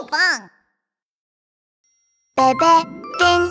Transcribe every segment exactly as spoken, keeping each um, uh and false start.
棒。 Bebe Fin.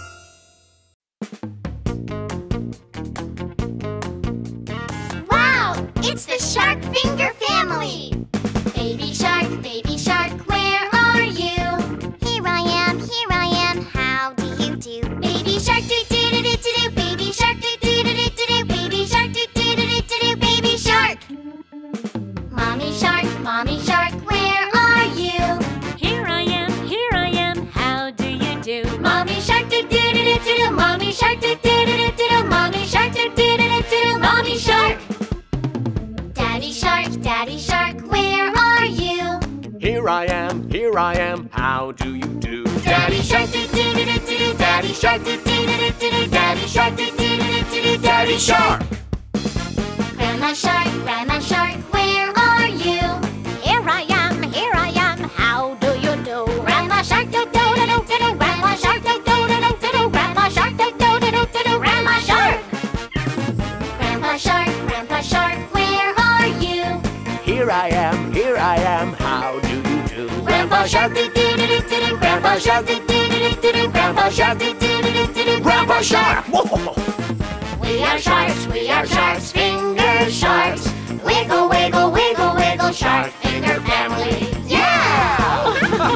Wow! It's the Shark Finger family! Baby shark, baby shark, where are you? Here I am, here I am, how do you do? Baby shark, do do do do do do, baby shark, do do do do do do, baby shark, do do do do do do, baby shark. Mommy shark, mommy shark, where are you? Here I am, here I am, how do you do? Mommy shark, do do do do do do, mommy shark, do do do do do do, mommy shark, do do do do do, mommy shark. Daddy shark, daddy shark, where are you? Here I am, here I am, how do you do? Daddy shark, do do do do do do, daddy shark, do do do do do do, daddy shark, do do do do do, daddy shark. Grandma shark, grandma shark, where are you? Here I am, here I am, how do you do? Grandma shark, do do do do do do, grandma shark, do do do do do do, grandma shark, do do do do do do, grandma shark. Grandpa shark, grandpa shark, where are you? Here I am, here I am, how do you do? Grandpa shark, do do do do do do, grandpa shark, do do do do do do, grandpa shark, do do do do do do, grandpa shark. We are sharks, we are sharks, finger sharks. Wiggle, wiggle, wiggle, wiggle, shark finger family. Yeah!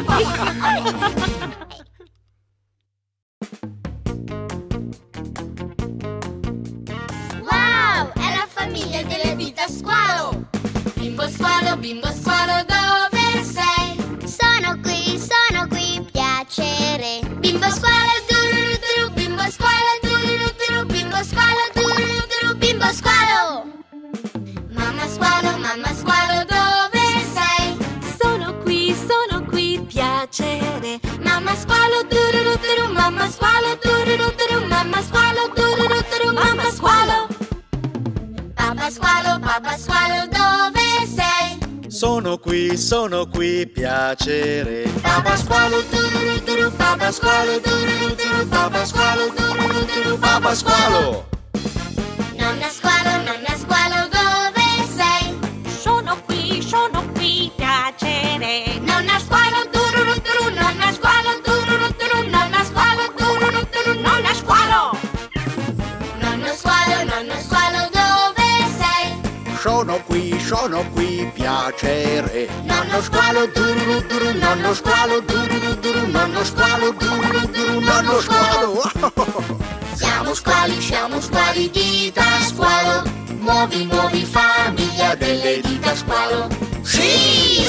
Wow! È la famiglia delle dita squalo. Bimbo squalo, bimbo squalo, dove sei? Sono qui, sono qui, piacere. Bimbo squalo, dururu duru, bimbo squalo, dururu duru, bimbo squalo, dururu duru, bimbo squalo. Mamma squalo, mamma squalo, dove sei? Sono qui, sono qui, piacere. Mamma squalo, dururu duru, mamma squalo, dururu duru, mamma squalo, dururu duru, mamma squalo. Papà squalo, papà squalo, dove sei? Sono qui, sono qui, piacere. Papà squalo, dururu duru, papà squalo, dururu duru, papà squalo, dururu duru, papà squalo. Nonna squalo, nonna squalo, dove sei? Sono qui, sono qui, piacere. Nonna squalo, dururu duru, nonna squalo, dururu duru, nonna squalo, dururu duru, nonna squalo. Nonno squalo, nonno squalo, dove sei? Sono qui, sono qui, piacere. Nonno squalo, dururu duru, nonno squalo, dururu duru, nonno squalo, dururu duru, nonno squalo. Siamo squali, siamo squali, dita squalo. Muovi, muovi, famiglia delle dita squalo. Sì!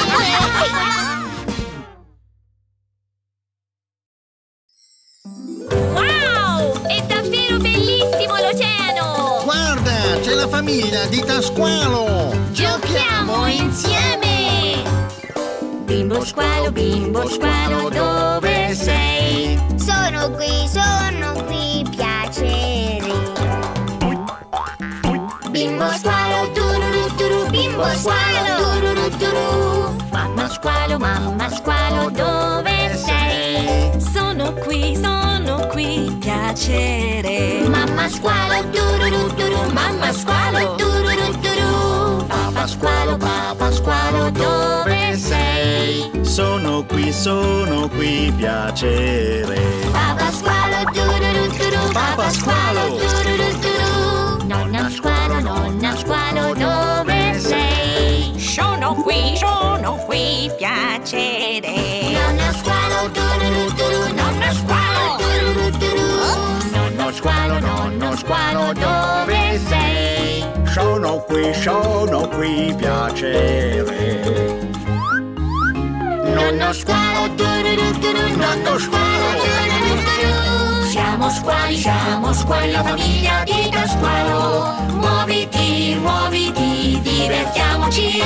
Wow! È davvero bellissimo l'oceano! Guarda, c'è la famiglia dita squalo. Giochiamo insieme! Bimbo squalo, bimbo squalo, dove sei? Sono qui, sono qui, piacere. Bimbo squalo, dururu duru, bimbo squalo, dururu duru. Mamma squalo, mamma squalo, dove sei? Sono qui, sono qui, piacere. Mamma squalo, dururu duru, mamma squalo, dururu duru. Papà squalo, papà squalo, dove sei? Sono qui, sono qui, piacere. Papà squalo, dururu duru, papà squalo, dururu duru. Nonna squalo, nonna squalo, dove sei? Sono qui, sono qui, piacere. Nonna squalo, dururu duru, nonna squalo, dururu duru. Nonno squalo, nonno squalo, dove sei? Sono qui, sono qui, piacere. Nonno squalo, dururu duru, nonno squalo, dururu duru. Siamo squali, siamo squali, la famiglia dita squalo. Muoviti, muoviti, divertiamoci.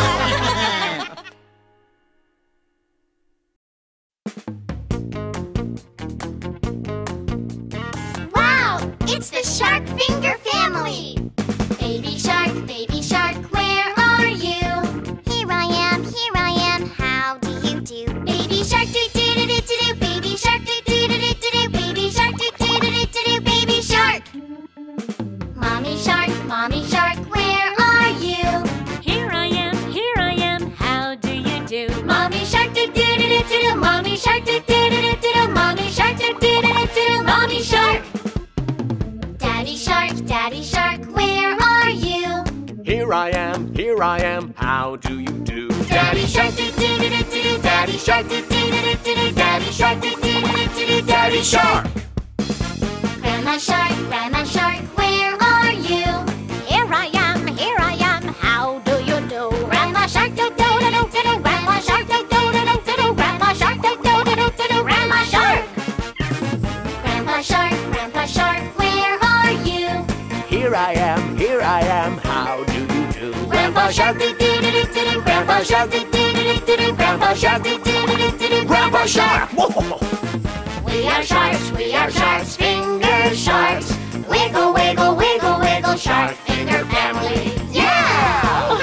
Wow, it's the Shark Finger family. Baby shark, baby shark, where are you? Here I am, here I am, how do you do? Baby shark, do do do do do do, baby shark, do do do do do do, baby shark, do do do do do do, baby shark. Mommy shark, mommy shark, where are you? Here I am, here I am, how do you do? Mommy shark, do do do do do do, Mommy shark, do do do do do. Mommy shark, do do do do do. Mommy shark. Daddy shark, Daddy shark, where are you? Here I am, here I am, how do you do? Daddy shark, do do do do do. Daddy shark, do do do do do. Daddy shark, do do do do do. Daddy shark. Grandma shark, Grandma shark, where are you? Here I am, here I am, how do you do? Grandma shark, do do do do do. Grandma shark, do do do do do. Grandma shark, do do do do do. Grandma shark. Grandpa shark, Grandpa shark, where are you? Here I am, here I am, how do you do? Grandpa shark, do do do do do. Grandpa shark, do do do do do. Grandpa shark, do do do do do. Grandpa shark. We are sharks, we are sharks, finger sharks. Wiggle, wiggle, wiggle, wiggle, shark finger family. Yeah!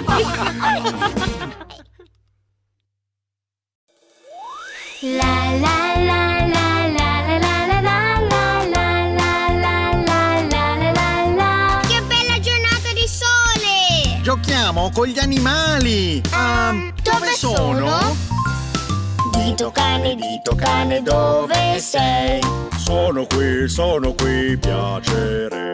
La la la la la la la la la la la la la la la. Che bella giornata di sole! Giochiamo con gli animali! Um, dove sono? Dito cane, dito cane, dove sei? Sono qui, sono qui, piacere.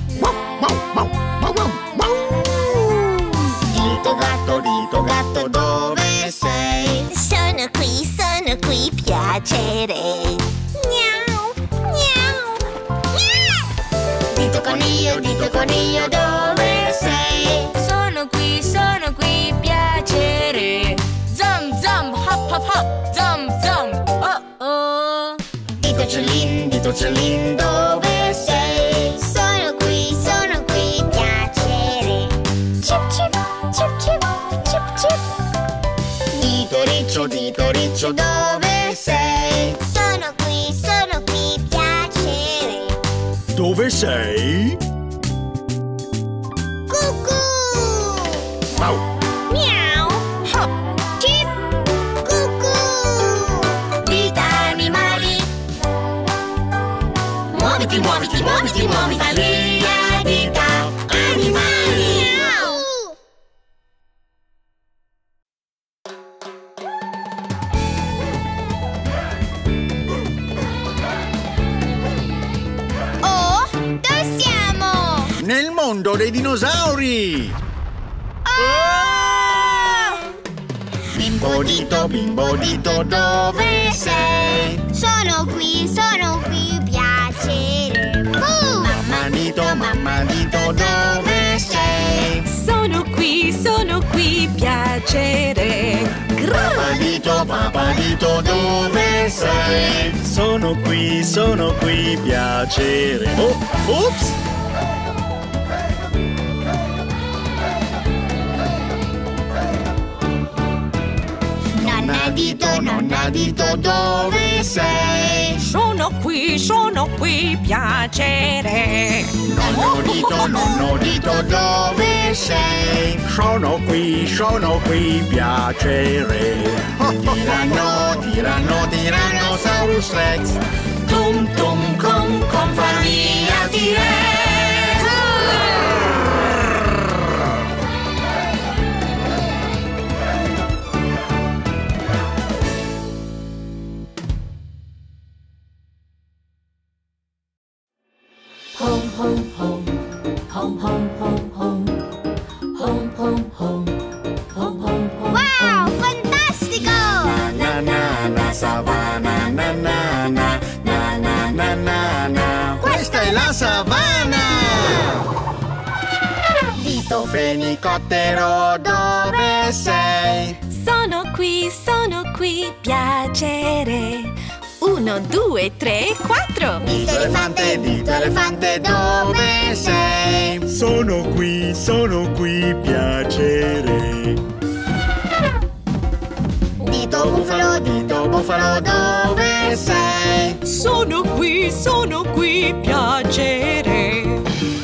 Dito gatto, dito gatto, dove sei? Sono qui, sono qui, piacere. Miau, miau, miau. Dito coniglio, dito coniglio, dove sei? Sono qui, sono qui, piacere. Zum zum, hop hop hop, zum zum, oh oh. Dito celin, dito celin, dove sei? Sono qui, sono qui, piacere. Cip cip, cip cip, cip cip. Dito riccio, dito riccio, dove sei? Sono qui, sono qui, piacere. Dove sei? Cucù! Mau! Miau! Hop. Cip! Cucù! Dita animali. Muoviti, muoviti, muoviti, muoviti! Famiglia dita animali. Miau! Oh, dove siamo? Nel mondo dei dinosauri! Bimbo dito, bimbo dito, dove sei? Sono qui, sono qui, piacere. Uh! Mamma dito, mamma dito, dove sei? Sono qui, sono qui, piacere. Papà dito, papà dito, dove sei? Sono qui, sono qui, piacere. Oh, ops! Nonna dito, nonna dito, dove sei? Sono qui, sono qui, piacere. Nonno dito, nonno dito, dove sei? Sono qui, sono qui, piacere. Tiranno, tiranno, Tyrannosaurus Rex. Tum tum cum com famiglia T-Rex. Home, home, home, home, home, home, home, home, home, home, home, home, home. Wow, fantastico! Na na na savana, na na na na na na na na. Questa è la savana! Dito fenicottero, dove sei? Sono qui, sono qui, piacere. Uno, due, tre, quattro. Dito elefante, dito elefante, dove sei? Sono qui, sono qui, piacere. Dito bufalo, dito bufalo, dove sei? Sono qui, sono qui, piacere.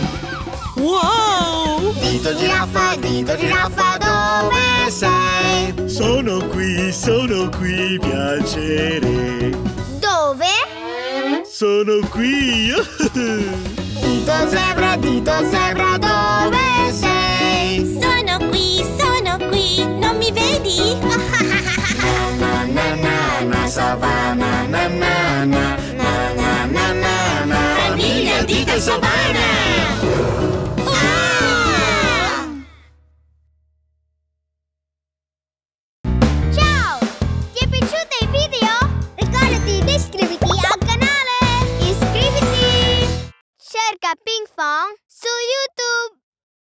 Wow! Dito giraffa, dito giraffa, dove sei? Sono qui, sono qui, piacere. Dove? Sono qui! Dito zebra, dito zebra, dove sei? Sono qui, sono qui, non mi vedi? Na na na na, savana, na na na, na na na na na. Famiglia di Savana.